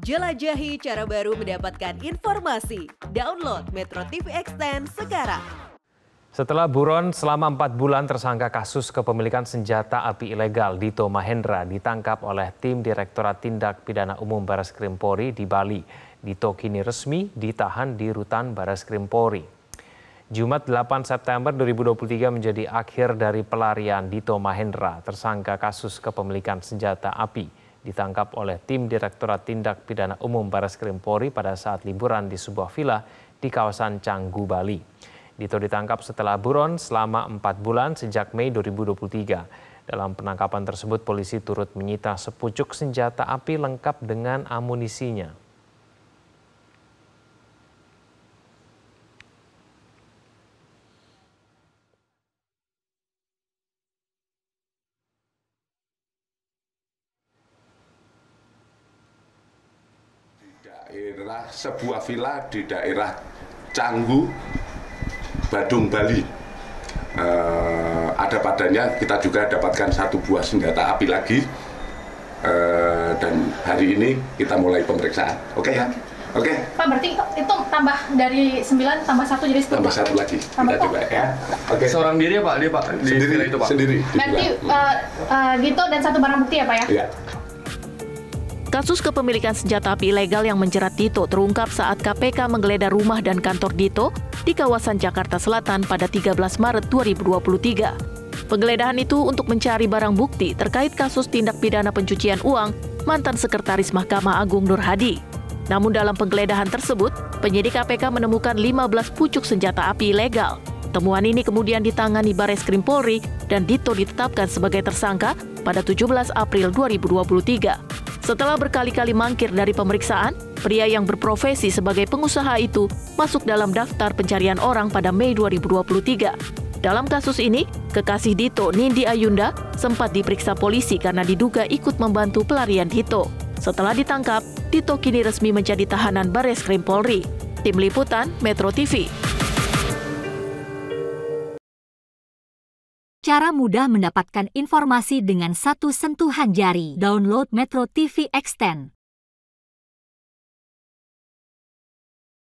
Jelajahi cara baru mendapatkan informasi. Download Metro TV Extend sekarang. Setelah buron selama 4 bulan, tersangka kasus kepemilikan senjata api ilegal Dito Mahendra ditangkap oleh tim Direktorat Tindak Pidana Umum Barreskrim Polri di Bali. Dito kini resmi ditahan di Rutan Barreskrim Polri. Jumat 8 September 2023 menjadi akhir dari pelarian Dito Mahendra, tersangka kasus kepemilikan senjata api. Ditangkap oleh tim Direktorat Tindak Pidana Umum Barreskrim Polri pada saat liburan di sebuah villa di kawasan Canggu, Bali. Dito ditangkap setelah buron selama 4 bulan sejak Mei 2023. Dalam penangkapan tersebut, polisi turut menyita sepucuk senjata api lengkap dengan amunisinya. Sebuah villa di daerah Canggu, Badung, Bali. Ada padanya kita juga dapatkan satu buah senjata api lagi, dan hari ini kita mulai pemeriksaan. Oke ya? Oke. Pak, berarti itu tambah dari 9 tambah 1 jadi 10. Tambah 1 lagi. Kita coba ya. Oke. Seorang diri ya Pak? Dia Pak di Sendiri itu Pak. Sendiri. Berarti Dito dan satu barang bukti ya Pak ya? Iya. Kasus kepemilikan senjata api ilegal yang menjerat Dito terungkap saat KPK menggeledah rumah dan kantor Dito di kawasan Jakarta Selatan pada 13 Maret 2023. Penggeledahan itu untuk mencari barang bukti terkait kasus tindak pidana pencucian uang mantan Sekretaris Mahkamah Agung Nur Hadi. Namun dalam penggeledahan tersebut, penyidik KPK menemukan 15 pucuk senjata api ilegal. Temuan ini kemudian ditangani Barreskrim Polri dan Dito ditetapkan sebagai tersangka pada 17 April 2023. Setelah berkali-kali mangkir dari pemeriksaan, pria yang berprofesi sebagai pengusaha itu masuk dalam daftar pencarian orang pada Mei 2023. Dalam kasus ini, kekasih Dito, Nindi Ayunda, sempat diperiksa polisi karena diduga ikut membantu pelarian Dito. Setelah ditangkap, Dito kini resmi menjadi tahanan Barreskrim Polri. Tim Liputan, Metro TV. Cara mudah mendapatkan informasi dengan satu sentuhan jari. Download Metro TV Extend.